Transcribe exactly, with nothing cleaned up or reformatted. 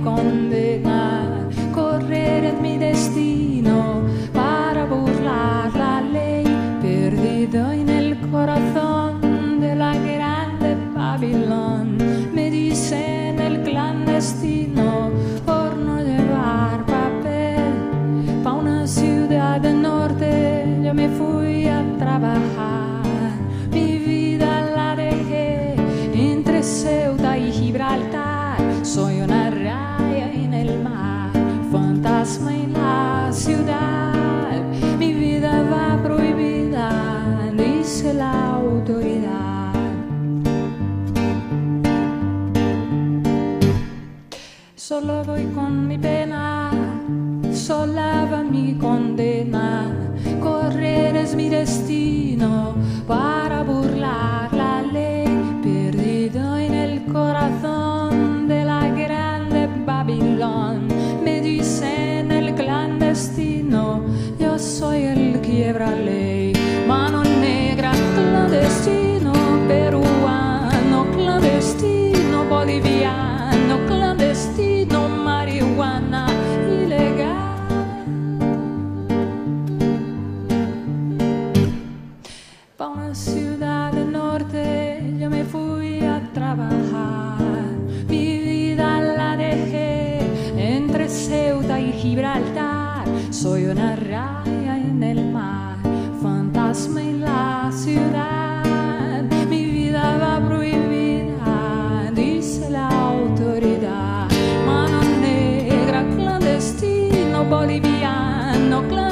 condena, correr en mi destino para burlar la ley, perdido en el corazón de la grande Babilón. Me dicen el clandestino por no llevar papel pa' una ciudad del norte. Yo me fui a trabajar, mi vida la dejé entre Ceuta y Gibraltar. Soy una raya en el mar, fantasma en la ciudad. Mi vida va prohibida, dice la autoridad. Solo voy con mi pena, sola va mi condena. Correr es mi destino para burlar la ley, perdido en el corazón de la grande Babilón. Me dicen el clandestino, yo soy el quiebra ley. Mano negra, clandestino, peruano, clandestino, boliviano, clandestino, marihuana ilegal. Pa' una ciudad del norte yo me fui a trabajar, mi vida la dejé entre Ceuta y Gibraltar. Soy una raya en el mar, fantasma en la ciudad. Mi vida va prohibida, dice la autoridad. Mano negra, clandestino, boliviano, clandestino.